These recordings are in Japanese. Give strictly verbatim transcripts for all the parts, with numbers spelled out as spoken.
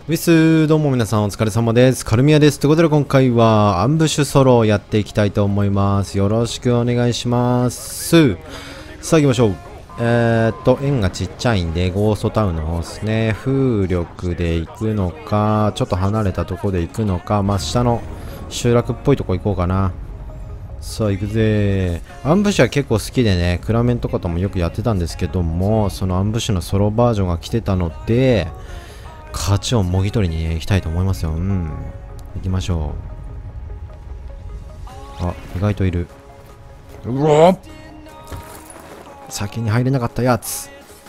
ウィス、どうも皆さんお疲れ様です。カルミヤです。ということで今回はアンブッシュソロをやっていきたいと思います。よろしくお願いします。さあ行きましょう。えーっと、円がちっちゃいんで、ゴーストタウンの方ですね。風力で行くのか、ちょっと離れたとこで行くのか、まあ、下の集落っぽいとこ行こうかな。さあ行くぜ。アンブッシュは結構好きでね、クラメンとかともよくやってたんですけども、そのアンブッシュのソロバージョンが来てたので、勝ちをもぎ取りに、ね、行きたいと思いますよ。うん。行きましょう。あ、意外といる。うお、先に入れなかったやつ。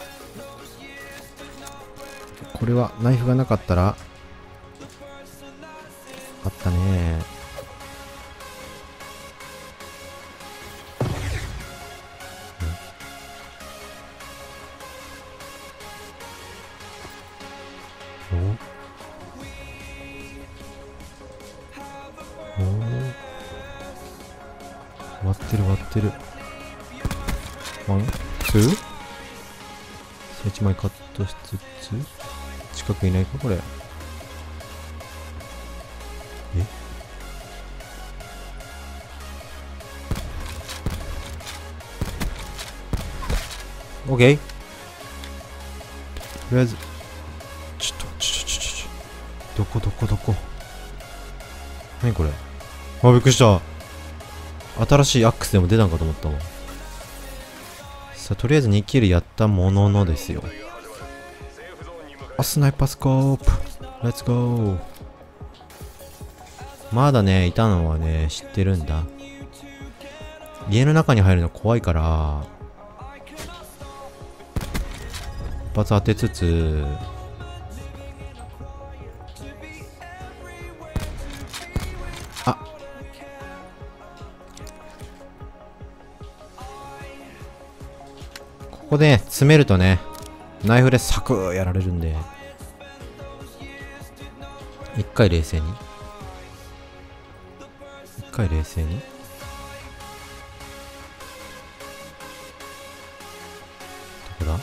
これはナイフがなかったらあったね。おお、割ってる割ってる。ワンツー、いちまいカットしつつ、近くいないかこれ。え、オッケー。とりあえずちょっとちょちょちょちょどこどこどこ。何これ。あ、びっくりした。新しいアックスでも出たんかと思ったわ。さあとりあえずにキルやったもののですよ。あ、スナイパースコープレッツゴー。まだねいたのはね知ってるんだ。家の中に入るの怖いから一発当てつつ、あ、ここで、ね、詰めるとねナイフでサクッやられるんで、一回冷静に一回冷静に。どこだ。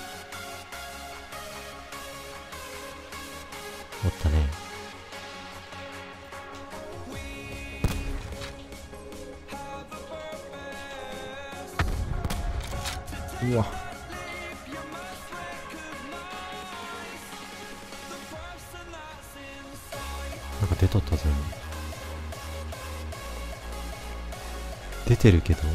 おったね。うわ、なんか出とったぞ。出てるけど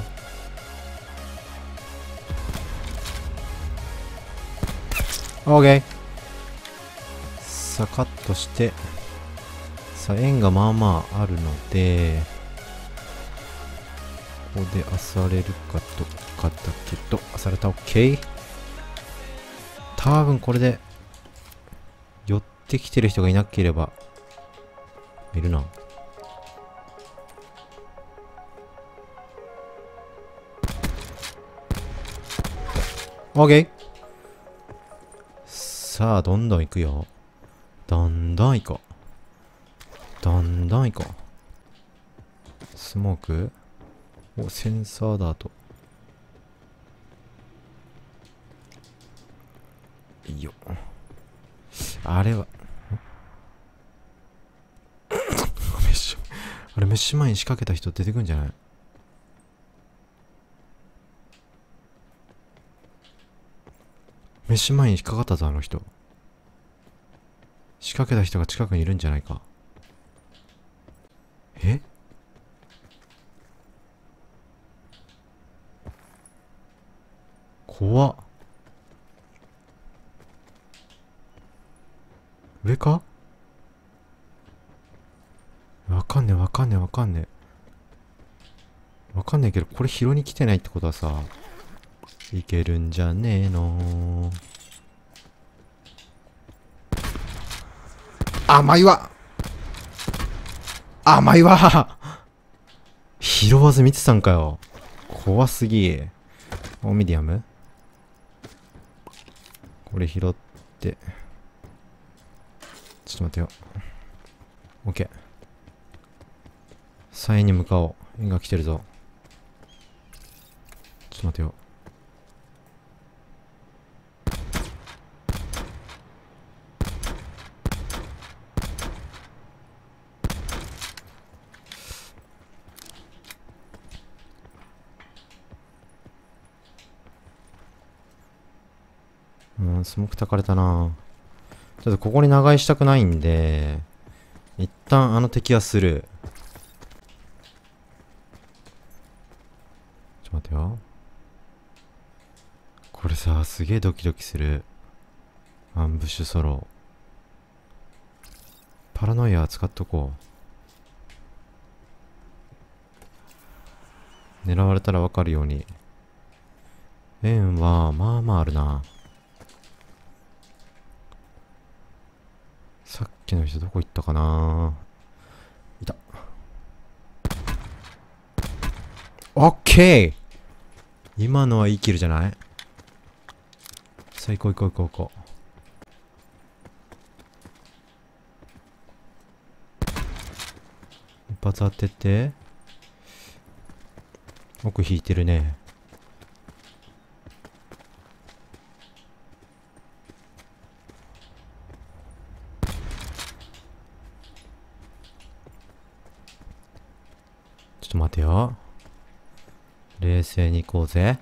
オーケー。さあカットして、さあ円がまあまああるのでここで漁れるかとかだけど、漁れた。オッケー。多分これで寄ってきてる人がいなければ。いるな。オッケー。さあどんどん行くよ。どんどん行こう。どんどん行こう。スモーク、お、センサーだといいよ。あれはメッシュ、あれメッシュ前に仕掛けた人出てくんじゃない。メッシュ前に引っかかったぞあの人。仕掛けた人が近くにいるんじゃないか。え、怖っ。上か。わかんねえわかんねえわかんねえわかんねえけど、これ拾いに来てないってことはさ、いけるんじゃねえの。甘いわ甘いわ拾わず見てたんかよ。怖すぎ。お、ミディアムこれ拾って、ちょっと待ってよ。オッケー。さんえんに向かおう。円が来てるぞ。ちょっと待ってよ。 うん、スモーク焚かれたな。ちょっとここに長居したくないんで、一旦あの敵はする。ちょっと待ってよ。これさ、すげえドキドキする。アンブッシュソロ。パラノイア使っとこう。狙われたらわかるように。円は、まあまああるな。さっきの人どこ行ったかな。いた。オッケー。今のはいいキルじゃない？さあ行こう行こう行こう行こう。一発当てて。奥引いてるね。ちょっと待てよ。冷静に行こうぜ。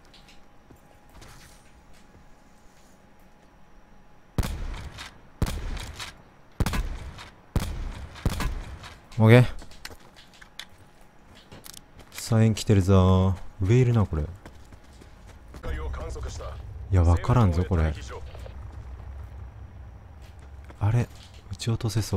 オッケー。サイン来てるぞ。上いるなこれ。いや分からんぞこれ。あれ撃ち落とせそう。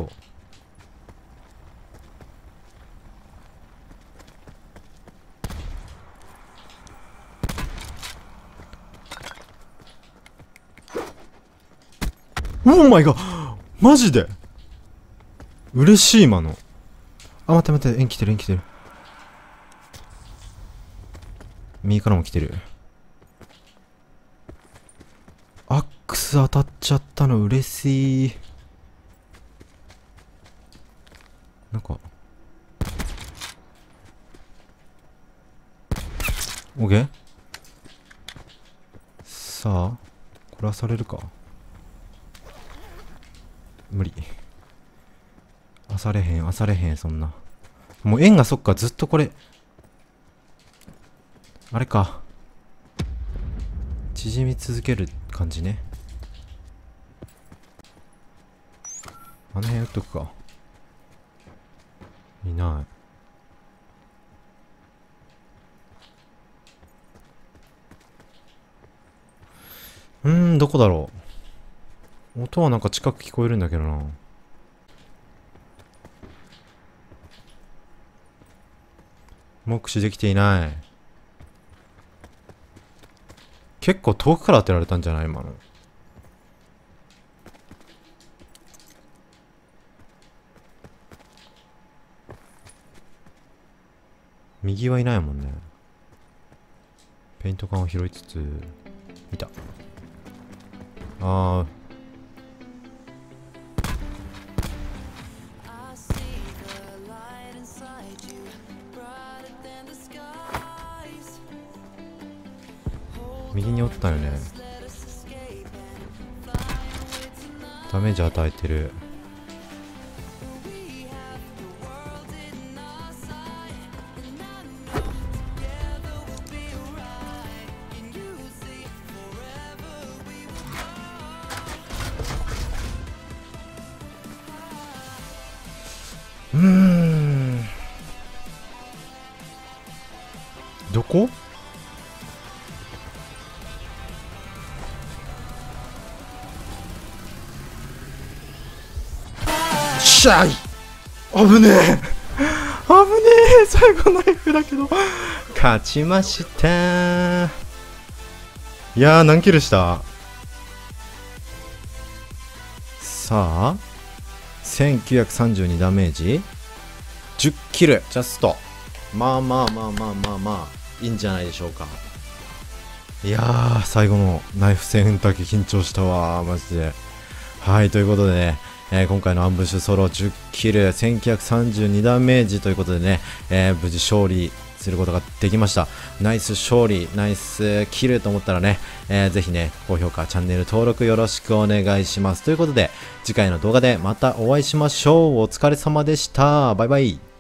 オーマイガー、マジで嬉しい今の。あ、待って待って、円来てる円来てる。右からも来てる。アックス当たっちゃったの嬉しい。なんかオッケー。さあこれはされるか。無理。あされへんあされへん。そんなもう円がそっかずっとこれあれか縮み続ける感じね。あの辺打っとくか。いない。うーんどこだろう。音はなんか近く聞こえるんだけどな。目視できていない。結構遠くから当てられたんじゃない今の。右はいないもんね。ペイント缶を拾いつつ見た。ああ右におったよね。ダメージ与えてる。うーんどこ？しゃい危ねえ危ねえ。最後ナイフだけど勝ちました。いやー何キルした。さあせんきゅうひゃくさんじゅうにダメージじゅっキルジャスト。まあまあまあまあまあまあいいんじゃないでしょうか。いやー最後のナイフ戦だけ緊張したわマジで。はいということでね、えー、今回のアンブッシュソロじゅっキルせんきゅうひゃくさんじゅうにダメージということでね、えー、無事勝利することができました。ナイス勝利ナイスキルと思ったらね、えー、ぜひね高評価チャンネル登録よろしくお願いします。ということで次回の動画でまたお会いしましょう。お疲れ様でした。バイバイ。